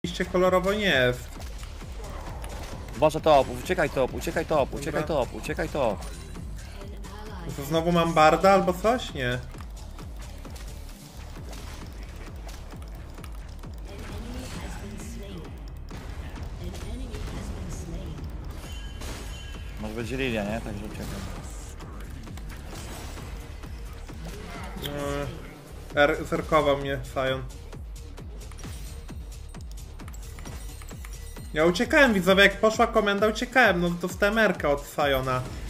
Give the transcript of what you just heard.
Iście kolorowo nie jest. Uważaj top, uciekaj top, uciekaj top, uciekaj top, uciekaj top. To znowu mam barda albo coś? Nie. Może będzie Lilia, nie? Także uciekaj. Zerkował mnie Sion. Ja uciekałem, widzowie, jak poszła komenda, uciekałem, no dostałem R-kę od Siona.